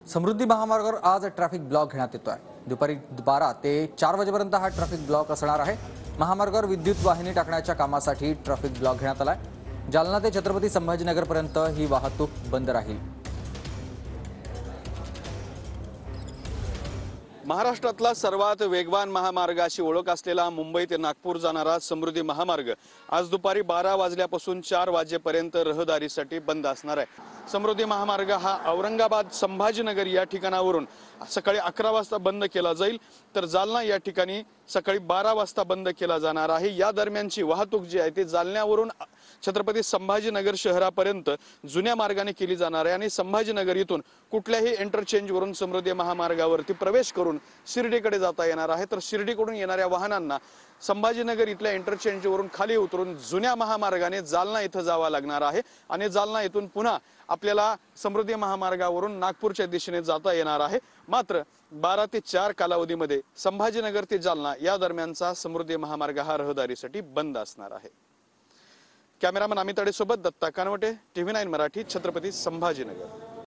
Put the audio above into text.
समृद्धी महामार्गावर आज traffic block घेण्यात येतोय। दुपारी 12 ते 4 वाजेपर्यंत हा ट्रॅफिक ब्लॉक असणार आहे। महामार्गावर विद्युत वाहिनी टाकण्याच्या कामासाठी ट्रॅफिक ब्लॉक घेण्यात आलाय। जालना ते छत्रपती संभाजीनगरपर्यंत ही वाहतूक बंद राहील। महाराष्ट्रातला सर्वात वेगवान महामार्ग अशी ओळख असलेला मुंबई ते नागपूर जाणारा समृद्धी महामार्ग आज दुपारी 12 वाजल्यापासून 4 वाजेपर्यंत रहदारीसाठी बंद असणार आहे। समृद्धी महामार्ग हा औरंगाबाद संभाजीनगर या ठिकाणावरून सकाळी 11 वाजता बंद केला जाईल, तर जालना या ठिकाणी सकाळी 12 वाजता बंद केला जाणार आहे। या दरम्यानची वाहतूक जी आहे ती जालन्यावरून छत्रपती संभाजीनगर शहरापर्यंत जुन्या मार्गाने केली जाणार आहे आणि संभाजीनगर इथून कुठल्याही इंटरचेंजवरून समृद्धी महामार्गावरती प्रवेश करून शिर्डीकडे जाता येणार आहे। तर शिर्डीकडून येणाऱ्या वाहनांना संभाजीनगर इथल्या इंटरचेंजवरून खाली उतरून जुन्या महामार्गाने जालना इथं जावं लागणार आहे आणि जालना इथून पुन्हा आपल्याला समृद्धी महामार्गावरून नागपूरच्या दिशेने जाता येणार आहे। मात्र 12 ते 4 कालावधीमध्ये संभाजीनगर ते जालना या दरम्यानचा समृद्धी महामार्ग हा रहदारीसाठी बंद असणार आहे। कॅमेरामन अमित अडे सोबत दत्ता कानवटे, TV9 मराठी, छत्रपती संभाजीनगर।